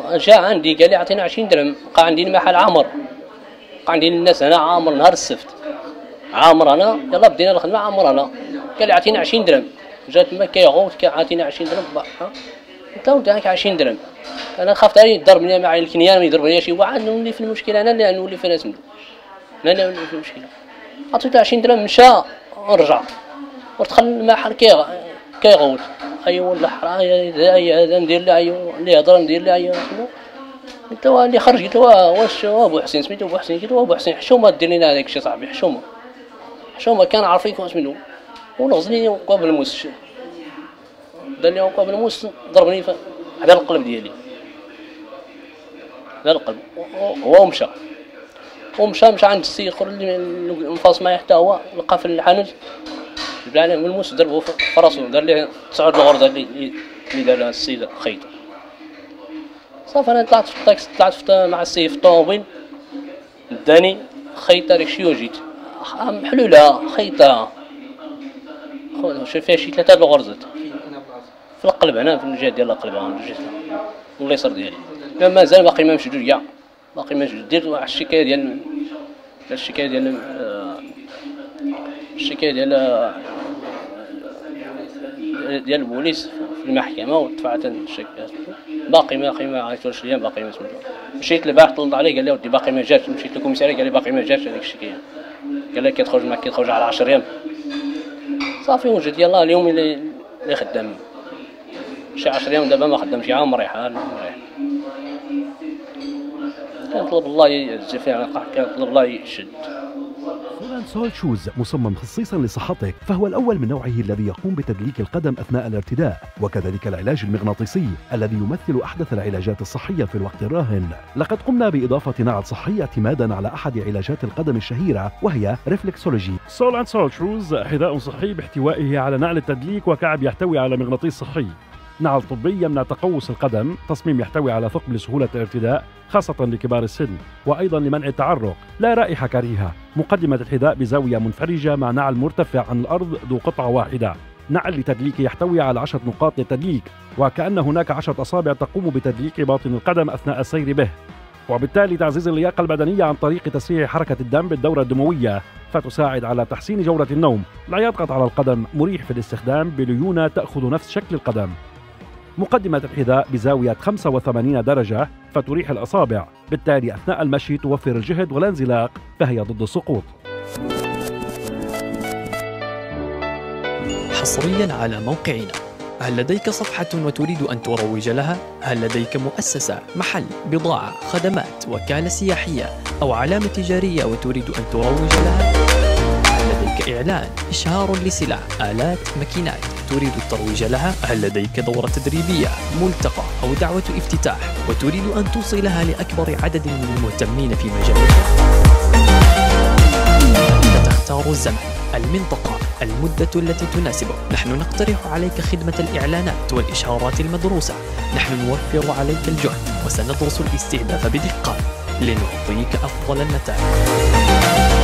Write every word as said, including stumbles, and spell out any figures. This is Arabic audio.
جاء عندي قال لي اعطينا عشرين درهم، بقى عندي المحل عامر، بقى عندي الناس هنا عامر نهار السبت، عامر انا يلا بدينا الخدمه عامر انا، قال لي اعطينا عشرين درهم، جات ما كيغوت اعطينا عشرين درهم، قلت له وداك عشرين درهم، انا خفت عليه يضربني مع الكنيان يضربني شي واحد نولي في المشكله، انا اللي نولي في راس منه، انا اللي نولي في المشكله، عطيته عشرين درهم مشى ورجع ودخل المحل كيغوت، ايوا الحرا هذا ندير له ايوا اللي يهضر ندير له ايوا قلت له اللي خرج قلت له واش ابو حسين سميتو ابو حسين، قلت له ابو حسين حشومه دير لنا هذاك الشيء صاحبي، حشومه حشومه كان عارف فيك سميتو، ولغزني وقاب الموس، دار لي وقاب الموس ضربني على القلب ديالي، على القلب هو مشى ومشى مشى عند السيد اخر اللي انفاس معايا حتى هو لقى في الحانوت جبد عليه بالموس ضربه في راسو، دار ليه تسعود الغرزه اللي اللي دارها السيد خيط. صافي انا طلعت في الطاكس، طلعت في مع السيد في الطوموبيل، داني خيطه داك الشيء وجيت محلوله خيطه شوف فيها شي ثلاثه د الغرزات في القلب هنا في الجهه ديال القلب هنا واليسار ديالي، مازال باقي ما مشدود كاع، باقي ما مشدود، درت واحد الشكايه ديال الشكايه ديال الشكايه ديال ديال البوليس في المحكمه ودفعت الشكايه، باقي باقي ما عيطوش ليا، باقي ما سمعتو، مشيت للباحث طلت عليه قال لي ودي باقي ما جاتش، مشيت للكوميساريه قال لي باقي ما جاتش هذيك الشكايه، قال لي كتخرج معك كتخرج على عشرة ايام. صافي وجد يلاه اليوم اللي اللي خدام شي عشرة ايام دابا ما خدامش، عام مريح مريح، كنطلب الله يجزي فيه على القحط، كنطلب الله يشد. سول سول شوز مصمم خصيصا لصحتك، فهو الأول من نوعه الذي يقوم بتدليك القدم أثناء الارتداء، وكذلك العلاج المغناطيسي الذي يمثل أحدث العلاجات الصحية في الوقت الراهن. لقد قمنا بإضافة نعل صحي اعتمادا على أحد علاجات القدم الشهيرة وهي ريفلكسولوجي. سول اند سول شوز حذاء صحي باحتوائه على نعل التدليك وكعب يحتوي على مغناطيس صحي، نعل طبي يمنع تقوس القدم، تصميم يحتوي على ثقب لسهولة الارتداء خاصة لكبار السن، وأيضا لمنع التعرق، لا رائحة كريهة، مقدمة الحذاء بزاوية منفرجة مع نعل مرتفع عن الأرض ذو قطعة واحدة، نعل لتدليك يحتوي على عشرة نقاط للتدليك، وكأن هناك عشرة أصابع تقوم بتدليك باطن القدم أثناء السير به، وبالتالي تعزيز اللياقة البدنية عن طريق تسريع حركة الدم بالدورة الدموية، فتساعد على تحسين جودة النوم، لا يضغط على القدم، مريح في الاستخدام بليونة تأخذ نفس شكل القدم. مقدمة الحذاء بزاوية خمسة وثمانين درجة فتريح الأصابع، بالتالي أثناء المشي توفر الجهد والانزلاق، فهي ضد السقوط. حصريا على موقعنا، هل لديك صفحة وتريد أن تروج لها؟ هل لديك مؤسسة، محل، بضاعة، خدمات، وكالة سياحية أو علامة تجارية وتريد أن تروج لها؟ هل لديك إعلان، إشهار لسلع، آلات، ماكينات تريد الترويج لها؟ هل لديك دورة تدريبية، ملتقى أو دعوة افتتاح وتريد أن توصلها لأكبر عدد من المهتمين في مجالك؟ أنت تختار الزمن، المنطقة، المدة التي تناسبك. نحن نقترح عليك خدمة الإعلانات والإشهارات المدروسة. نحن نوفر عليك الجهد وسندرس الاستهداف بدقة لنعطيك أفضل النتائج.